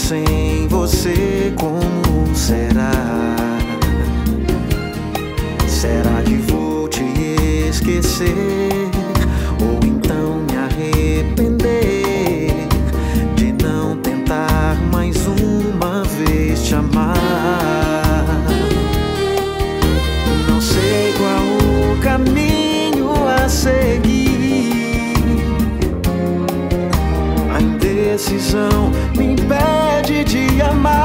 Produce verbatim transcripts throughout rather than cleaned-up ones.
sem você como será? Será que vou te esquecer? Ou então me arrepender de não tentar mais uma vez te amar? Não sei qual o caminho a seguir. A indecisão me impede de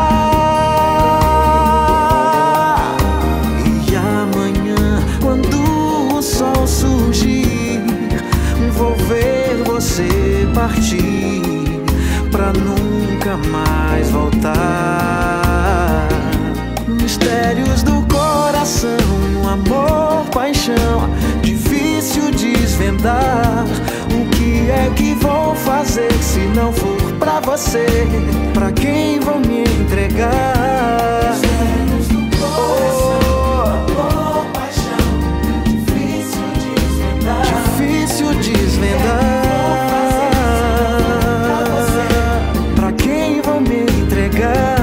amar. E amanhã, quando o sol surgir, vou ver você partir pra nunca mais voltar. Mistérios do coração, amor, paixão, difícil desvendar. O que é que vou fazer se não for pra você? Pra quem vou me entregar? Mistérios do coração, amor, paixão, difícil desvendar. Difícil desvendar. Pra quem vou me entregar?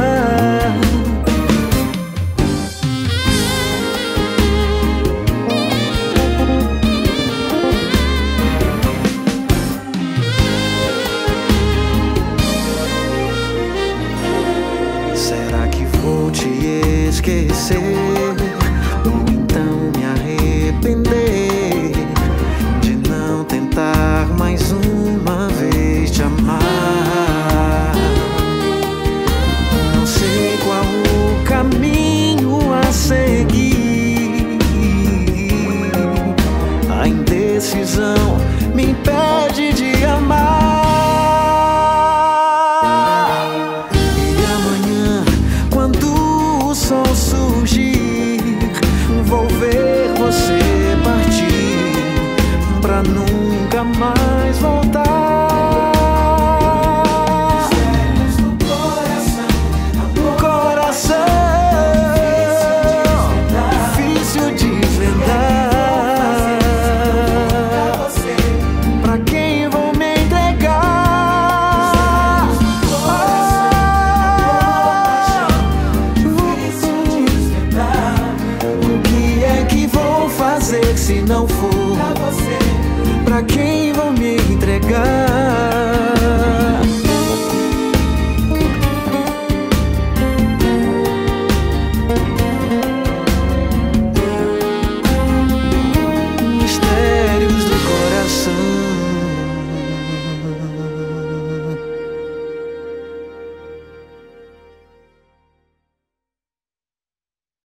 Será que vou te esquecer?